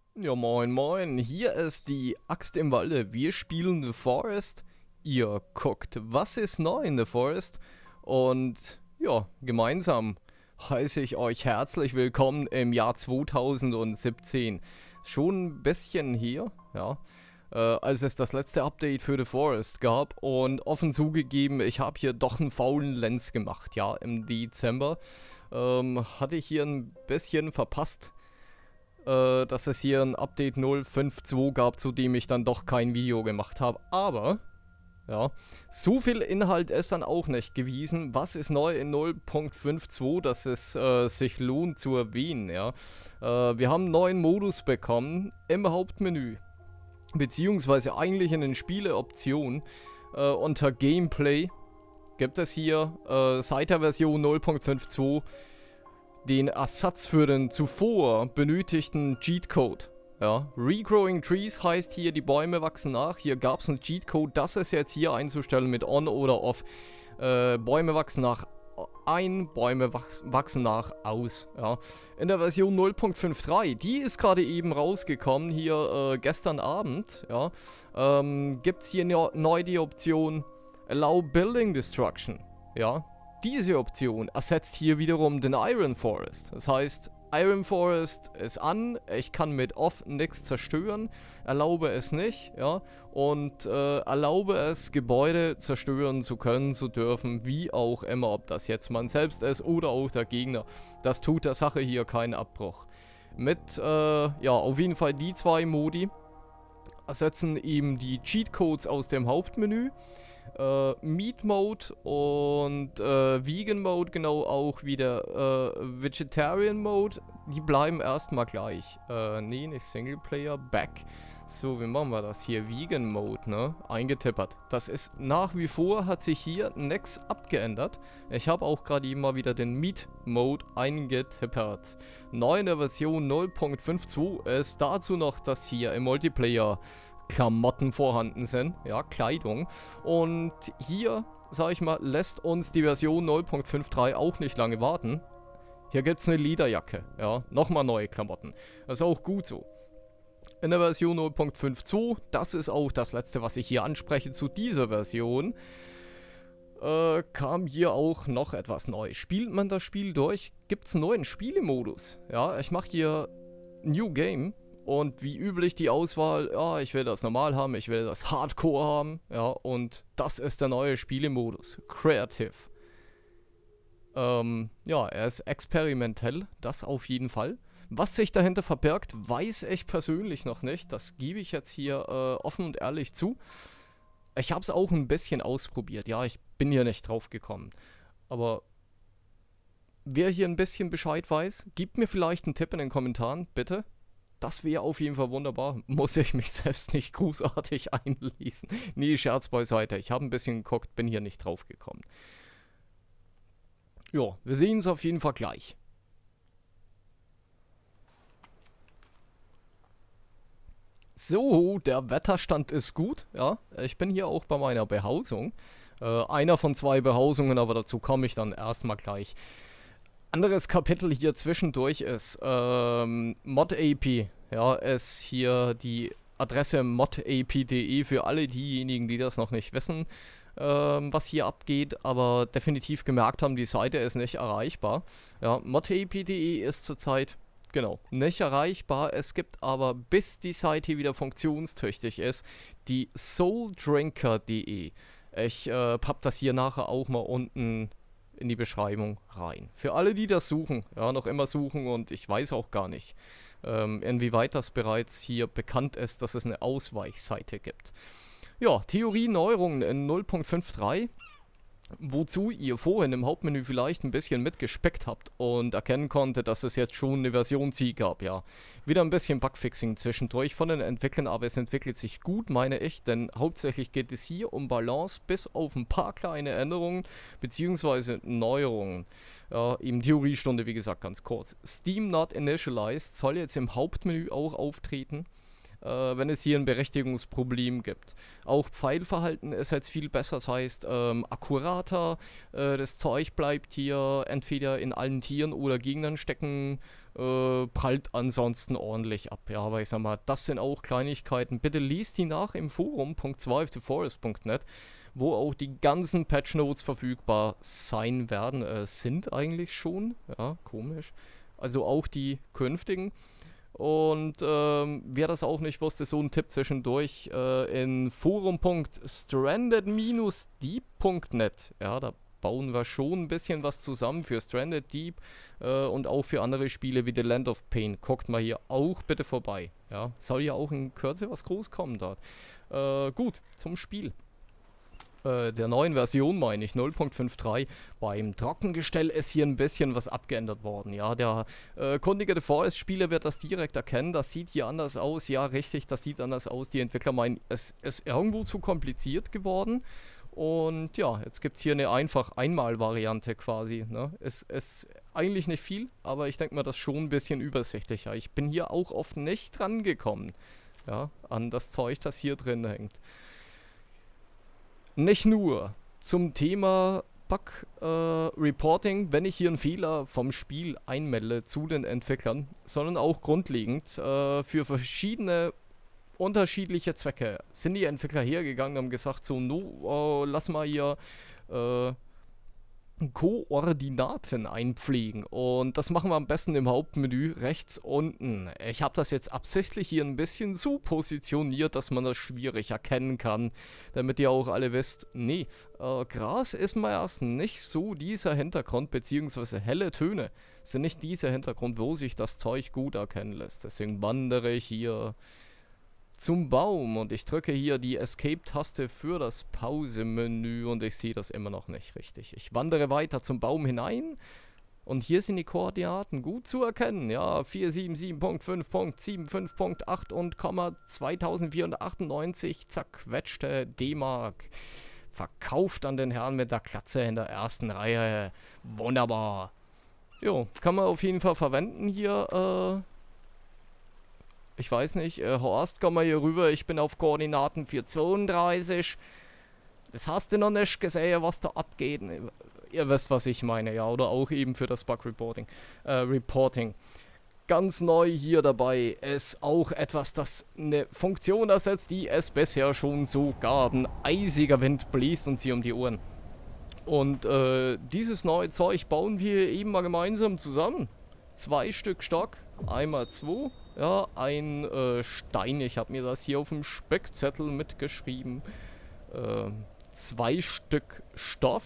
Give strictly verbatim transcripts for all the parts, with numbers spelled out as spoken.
Ja, moin, moin. Hier ist die Axt im Walde. Wir spielen The Forest. Ihr guckt, was ist neu in The Forest? Und ja, gemeinsam heiße ich euch herzlich willkommen im Jahr zweitausendsiebzehn. Schon ein bisschen hier, ja, äh, als es das letzte Update für The Forest gab. Und offen zugegeben, ich habe hier doch einen faulen Lens gemacht, ja, im Dezember. Ähm, hatte ich hier ein bisschen verpasst, äh, dass es hier ein Update null Punkt fünf Punkt zwei gab, zu dem ich dann doch kein Video gemacht habe. Aber, ja, so viel Inhalt ist dann auch nicht gewesen. Was ist neu in null Punkt fünf Punkt zwei, dass es äh, sich lohnt zu erwähnen, ja. Äh, wir haben einen neuen Modus bekommen im Hauptmenü. Beziehungsweise eigentlich in den Spieleoptionen äh, unter Gameplay gibt es hier äh, seit der Version null Punkt fünf Punkt zwei den Ersatz für den zuvor benötigten Cheatcode. Ja, Regrowing Trees heißt hier, die Bäume wachsen nach. Hier gab es einen Cheatcode, das ist jetzt hier einzustellen mit On oder Off. Äh, Bäume wachsen nach ein, Bäume wachs wachsen nach aus. Ja. In der Version null Punkt fünf Punkt drei, die ist gerade eben rausgekommen, hier äh, gestern Abend, ja, ähm, gibt es hier ne neu die Option Allow Building Destruction. Ja. Diese Option ersetzt hier wiederum den Iron Forest. Das heißt, Iron Forest ist an, ich kann mit Off nichts zerstören, erlaube es nicht, ja, und äh, erlaube es, Gebäude zerstören zu können, zu dürfen, wie auch immer, ob das jetzt man selbst ist oder auch der Gegner. Das tut der Sache hier keinen Abbruch. Mit, äh, ja, auf jeden Fall die zwei Modi ersetzen eben die Cheatcodes aus dem Hauptmenü. Uh, Meat Mode und uh, Vegan Mode, genau auch wieder uh, Vegetarian Mode, die bleiben erstmal gleich. Uh, nee, nicht Singleplayer, Back. So, wie machen wir das hier? Vegan Mode, ne? Eingetippert. Das ist nach wie vor, hat sich hier nichts abgeändert. Ich habe auch gerade eben mal wieder den Meat Mode eingetippert. Neu in der Version null Punkt fünf Punkt zwei ist dazu noch, dass hier im Multiplayer Klamotten vorhanden sind, ja, Kleidung. Und hier, sag ich mal, lässt uns die Version null Punkt fünf Punkt drei auch nicht lange warten. Hier gibt es eine Lederjacke, ja, nochmal neue Klamotten. Das ist auch gut so. In der Version null Punkt fünf Punkt zwei, das ist auch das letzte, was ich hier anspreche zu dieser Version, äh, kam hier auch noch etwas neu. Spielt man das Spiel durch, gibt es einen neuen Spielemodus. Ja, ich mache hier New Game. Und wie üblich die Auswahl, ja, ich will das normal haben, ich will das Hardcore haben, ja, und das ist der neue Spielemodus, Creative. Ähm, ja, er ist experimentell, das auf jeden Fall. Was sich dahinter verbirgt, weiß ich persönlich noch nicht, das gebe ich jetzt hier äh, offen und ehrlich zu. Ich habe es auch ein bisschen ausprobiert, ja, ich bin hier nicht drauf gekommen. Aber wer hier ein bisschen Bescheid weiß, gibt mir vielleicht einen Tipp in den Kommentaren, bitte. Das wäre auf jeden Fall wunderbar. Muss ich mich selbst nicht großartig einlesen. Nee, Scherz beiseite. Ich habe ein bisschen geguckt, bin hier nicht drauf gekommen. Ja, wir sehen es auf jeden Fall gleich. So, der Wetterstand ist gut. Ja, ich bin hier auch bei meiner Behausung. Äh, einer von zwei Behausungen, aber dazu komme ich dann erstmal gleich. Anderes Kapitel hier zwischendurch ist ähm, ModAP, ja, ist hier die Adresse modap punkt de für alle diejenigen, die das noch nicht wissen, ähm, was hier abgeht, aber definitiv gemerkt haben, die Seite ist nicht erreichbar. Ja, modap punkt de ist zurzeit, genau, nicht erreichbar. Es gibt aber, bis die Seite wieder funktionstüchtig ist, die souldrinker punkt de. Ich äh, papp das hier nachher auch mal unten in die Beschreibung rein. Für alle, die das suchen, ja, noch immer suchen, und ich weiß auch gar nicht, ähm, inwieweit das bereits hier bekannt ist, dass es eine Ausweichseite gibt. Ja, Theorie-Neuerungen in null Punkt fünf Punkt drei, wozu ihr vorhin im Hauptmenü vielleicht ein bisschen mitgespeckt habt und erkennen konntet, dass es jetzt schon eine Version C gab, ja. Wieder ein bisschen Bugfixing zwischendurch von den Entwicklern, aber es entwickelt sich gut, meine ich, denn hauptsächlich geht es hier um Balance, bis auf ein paar kleine Änderungen, beziehungsweise Neuerungen. Ja, eben Theoriestunde, wie gesagt, ganz kurz. Steam Not Initialized soll jetzt im Hauptmenü auch auftreten. äh, wenn es hier ein Berechtigungsproblem gibt. Auch Pfeilverhalten ist jetzt viel besser, das heißt ähm, akkurater, äh, das Zeug bleibt hier entweder in allen Tieren oder Gegnern stecken, äh, prallt ansonsten ordentlich ab. Ja, aber ich sag mal, das sind auch Kleinigkeiten. Bitte liest die nach im Forum punkt zwive to forest punkt net, wo auch die ganzen Patch Notes verfügbar sein werden. Äh, sind eigentlich schon. Ja, komisch. Also auch die künftigen. Und ähm, wer das auch nicht wusste, so ein Tipp zwischendurch äh, in forum punkt stranded dash deep punkt net. Ja, da bauen wir schon ein bisschen was zusammen für Stranded Deep äh, und auch für andere Spiele wie The Land of Pain. Guckt mal hier auch bitte vorbei. Ja, soll ja auch in Kürze was groß kommen dort. Äh, gut, zum Spiel. Äh, der neuen Version meine ich, null Punkt fünf Punkt drei. Beim Trockengestell ist hier ein bisschen was abgeändert worden. Ja, der äh, kundige The Forest-Spieler wird das direkt erkennen. Das sieht hier anders aus. Ja, richtig, das sieht anders aus. Die Entwickler meinen, es ist irgendwo zu kompliziert geworden. Und ja, jetzt gibt es hier eine einfach Einmal-Variante quasi. Ne? Es ist eigentlich nicht viel, aber ich denke mal, das ist schon ein bisschen übersichtlicher. Ich bin hier auch oft nicht dran gekommen, ja, an das Zeug, das hier drin hängt. Nicht nur zum Thema Bug äh, Reporting, wenn ich hier einen Fehler vom Spiel einmelde zu den Entwicklern, sondern auch grundlegend äh, für verschiedene unterschiedliche Zwecke sind die Entwickler hergegangen und haben gesagt, so, no, äh, lass mal hier äh, Koordinaten einpflegen. Und das machen wir am besten im Hauptmenü rechts unten. Ich habe das jetzt absichtlich hier ein bisschen so positioniert, dass man das schwierig erkennen kann, damit ihr auch alle wisst, nee, äh, Gras ist meist nicht so dieser Hintergrund, beziehungsweise helle Töne sind nicht dieser Hintergrund, wo sich das Zeug gut erkennen lässt. Deswegen wandere ich hier zum Baum und ich drücke hier die Escape-Taste für das Pause-Menü und ich sehe das immer noch nicht richtig. Ich wandere weiter zum Baum hinein und hier sind die Koordinaten gut zu erkennen. Ja, vier sieben sieben Punkt fünf Punkt sieben fünf Punkt acht und Komma zweitausendvierhundertachtundneunzig zerquetschte D-Mark. Verkauft an den Herrn mit der Klatze in der ersten Reihe. Wunderbar. Jo, kann man auf jeden Fall verwenden hier, äh... Ich weiß nicht, äh, Horst, komm mal hier rüber, ich bin auf Koordinaten vierhundertzweiunddreißig. Das hast du noch nicht gesehen, was da abgeht. Ihr wisst, was ich meine, ja, oder auch eben für das Bug Reporting. Äh, Reporting. Ganz neu hier dabei ist auch etwas, das eine Funktion ersetzt, die es bisher schon so gab. Ein eisiger Wind bläst uns hier um die Ohren. Und äh, dieses neue Zeug bauen wir eben mal gemeinsam zusammen. Zwei Stück Stock, einmal zwei. Ja, ein äh, Stein, ich habe mir das hier auf dem Speckzettel mitgeschrieben. Äh, zwei Stück Stoff.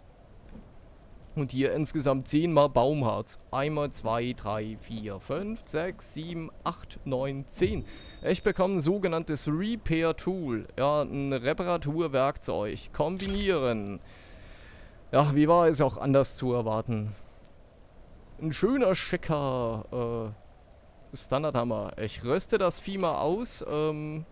Und hier insgesamt zehn mal Baumharz. Einmal zwei, drei, vier, fünf, sechs, sieben, acht, neun, zehn. Ich bekomme ein sogenanntes Repair Tool. Ja, ein Reparaturwerkzeug. Kombinieren. Ja, wie war es auch anders zu erwarten? Ein schöner, schicker äh, Standardhammer. Ich rüste das Vieh mal aus. Ähm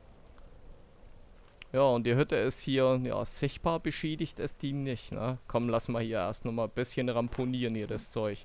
ja, und die Hütte ist hier, ja, sichtbar beschädigt ist die nicht, ne? Komm, lass mal hier erst nochmal ein bisschen ramponieren hier das Zeug.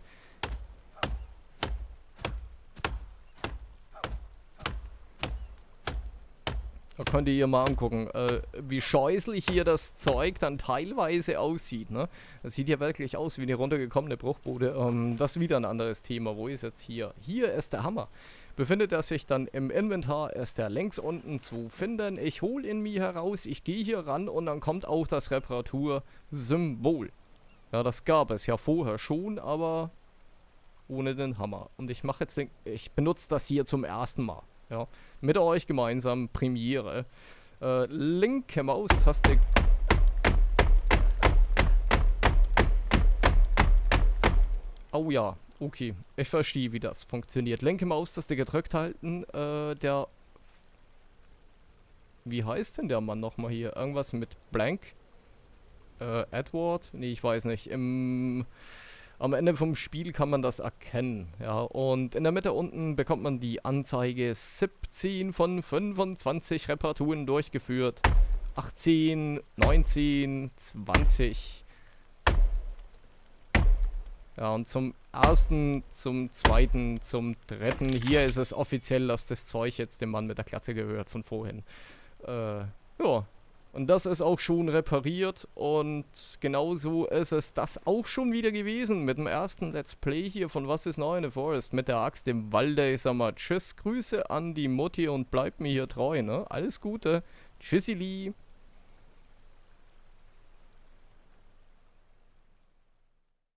Da könnt ihr hier mal angucken, äh, wie scheußlich hier das Zeug dann teilweise aussieht, ne? Das sieht ja wirklich aus wie eine runtergekommene Bruchbude. Ähm, das ist wieder ein anderes Thema. Wo ist jetzt hier? Hier ist der Hammer. Befindet er sich dann im Inventar, ist er links unten zu finden. Ich hole ihn mir heraus, ich gehe hier ran und dann kommt auch das Reparatursymbol. Ja, das gab es ja vorher schon, aber ohne den Hammer. Und ich mache jetzt den, ich benutze das hier zum ersten Mal. Ja, mit euch gemeinsam Premiere. Äh, linke Maustaste. Oh ja, okay. Ich verstehe, wie das funktioniert. Linke Maustaste gedrückt halten. Äh, der... Wie heißt denn der Mann nochmal hier? Irgendwas mit Blank? Äh, Edward? Nee, ich weiß nicht. Im... Am Ende vom Spiel kann man das erkennen, ja, und in der Mitte unten bekommt man die Anzeige siebzehn von fünfundzwanzig Reparaturen durchgeführt, achtzehn, neunzehn, zwanzig. Ja, und zum ersten, zum zweiten, zum dritten, hier ist es offiziell, dass das Zeug jetzt dem Mann mit der Glatze gehört von vorhin. Äh, ja, Und das ist auch schon repariert und genauso ist es das auch schon wieder gewesen mit dem ersten Let's Play hier von Was ist neu in the Forest mit der Axt im Walde. Ich sag mal tschüss, Grüße an die Mutti und bleibt mir hier treu, ne? Alles Gute, tschüssili.